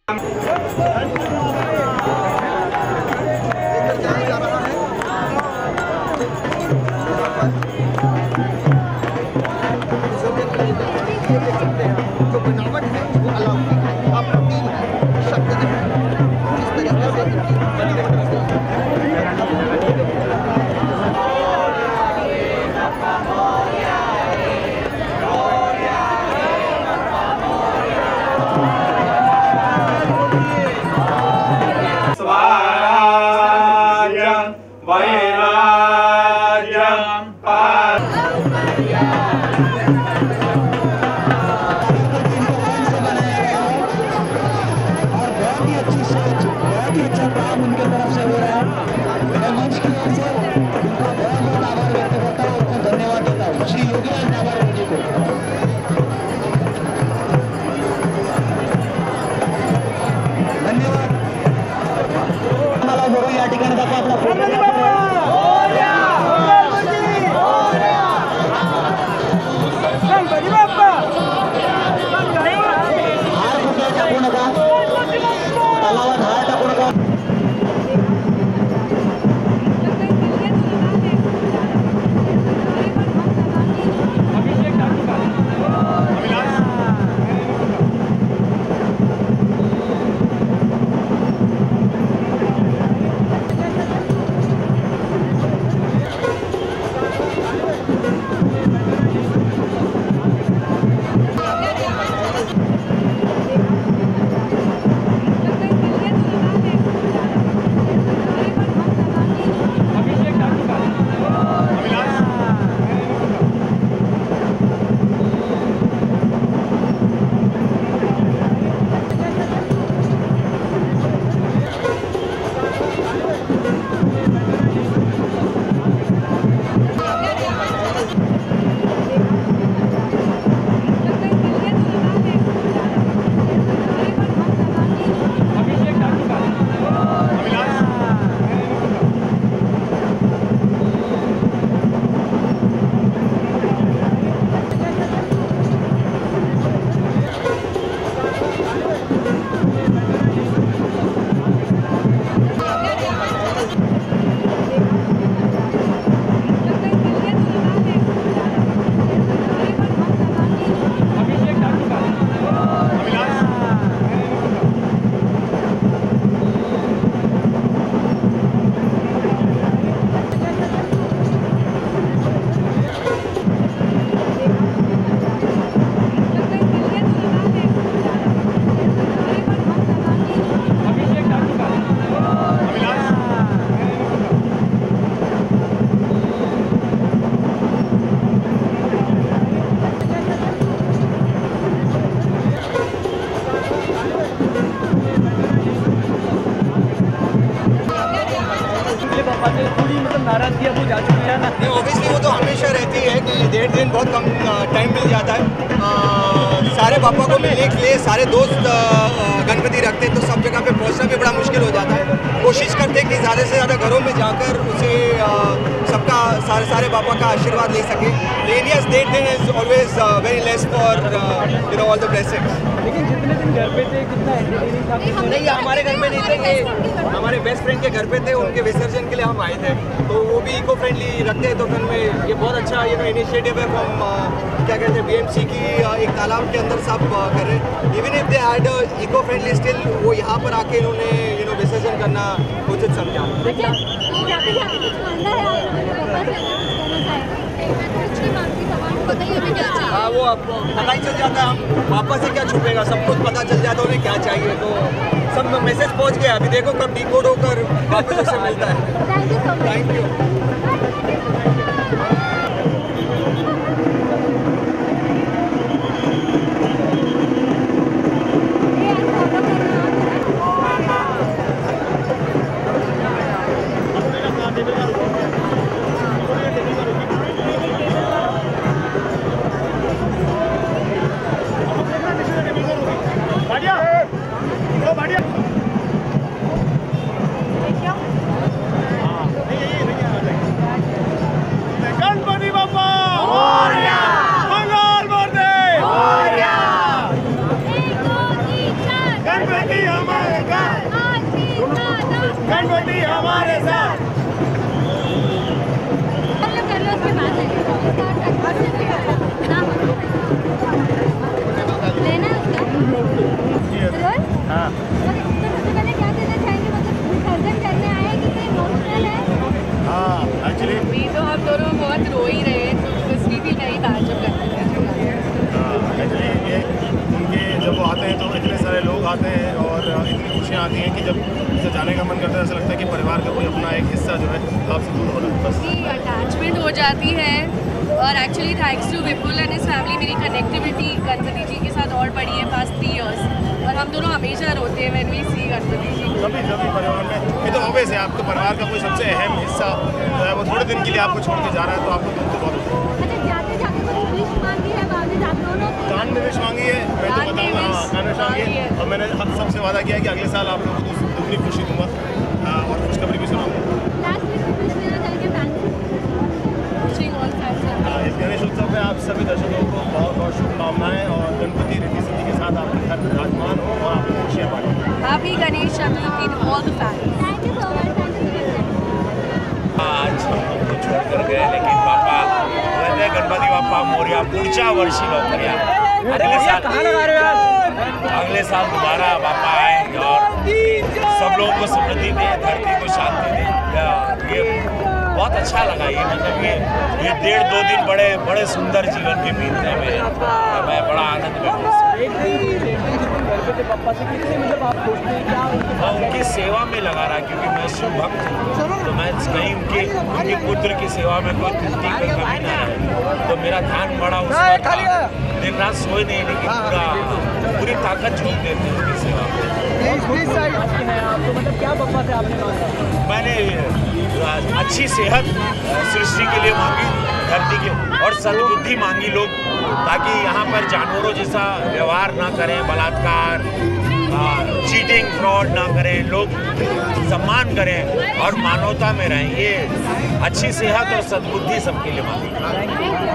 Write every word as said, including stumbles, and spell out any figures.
जो बनावट है वो अलौकिक है, अप्रतिम है, शक्तिशाली है। इस तरीके से इनकी नाराजगी अब वो जा चुकी है ना? नहीं, ऑब्वियसली वो तो हमेशा रहती है कि डेढ़ दिन बहुत कम टाइम मिल जाता है। आ, सारे पापा को मिलने के लिए सारे दोस्त गणपति रखते तो सब जगह पे पहुंचना भी बड़ा मुश्किल हो जाता है। कोशिश करते कि ज़्यादा से ज़्यादा घरों में जाकर उसे सबका सारे सारे पापा का आशीर्वाद ले सके। लेकिन डेढ़ दिन is always very less for you know all the blessings. लेकिन जितने दिन घर पे थे कितना एंटरटेनिंग था? नहीं, हमारे घर पे नहीं थे, ये हमारे बेस्ट फ्रेंड के घर पे थे, उनके विसर्जन के लिए हम आए थे, तो वो भी इको फ्रेंडली रखते हैं। तो फिर में ये बहुत अच्छा ये ना इनिशिएटिव है फ्रॉम क्या कहते हैं बीएमसी की, एक तालाब के अंदर सब कर रहे हैं। Even if they had eco friendly still वो यहाँ पर आके इन्होंने यू नो विसर्जन करना उचित समझा। हाँ, वो अब पता ही चल जाता है, हम पापा से क्या छुपेगा, सब कुछ पता चल जाता है उन्हें क्या चाहिए। तो सब मैसेज पहुंच गया, अभी देखो कब डिकोड होकर वापस उसे मिलता है। Thank you. आते हैं और इतनी खुशियाँ आती हैं कि जब से जाने का मन करता है, ऐसा लगता है कि परिवार का कोई अपना एक हिस्सा जो है आपसे दूर हो रहा है। बस अटैचमेंट हो जाती है और actually thanks to Vipul and his family मेरी कनेक्टिविटी गणपति जी के साथ और बढ़ी है पास्ट थ्री इयर्स और हम दोनों हमेशा रोते हैं when we see Ganpati ji. कभी कभी परिवार में ये तो ऑब्वियस है, आपके परिवार का कोई सबसे अहम हिस्सा जो है वो थोड़े दिन के लिए आपको छोड़ के जा रहा है, तो आपको दुख तो बहुत होता है। कान में विश मांगी है, मैं तो बताऊँगा, हाँ कान में विश मांगी है और मैंने सबसे वादा किया कि अगले साल आप लोगों को दुगनी खुशी दूंगा और खुशखबरी भी सुनाऊंगा। इस गणेश उत्सव में आप सभी दर्शकों को बहुत बहुत शुभकामनाएं और गणपति रिद्धि सिद्धि के साथ आपके घर विराजमान हो और आपको खुशियाँ बांटें। Happy Ganesh Chaturthi to all the family. Thank you so much. आज हमको छोड़ कर गए, लेकिन बापा कहते गणपति बापा मोरया पुढच्या वर्षी लवकर या। अगले साल कहाँ लगा रहे हो यार? अगले साल दोबारा बापा आए और सब लोगों को समृद्धि दे, धरती को शांति दे। ये बहुत अच्छा लगा, ये मतलब ये ये डेढ़ दो दिन बड़े बड़े सुंदर जीवन के बीतने में मैं बड़ा आनंद में एक दिन गणपति बप्पा से कितने मतलब आप सोचते हैं क्या मैं उनकी सेवा में लगा रहा, क्योंकि मैं शिव भक्त हूँ, तो मैं कहीं उनके उनके पुत्र की सेवा में कोई त्रुटि कोई कमी ना है, तो मेरा ध्यान बड़ा उस पर था। दिन रात सोए नहीं, लेकिन पूरा पूरी ताकत झोंक देते हैं उनकी सेवा में। तो मतलब क्या बप्पा से आपने मांगा? मैंने अच्छी सेहत सृष्टि के लिए मांगी, धरती के, और सद्बुद्धि मांगी लोग, ताकि यहाँ पर जानवरों जैसा व्यवहार ना करें, बलात्कार, चीटिंग, फ्रॉड ना करें, लोग सम्मान करें और मानवता में रहें। ये अच्छी सेहत और सद्बुद्धि सबके लिए मांगी।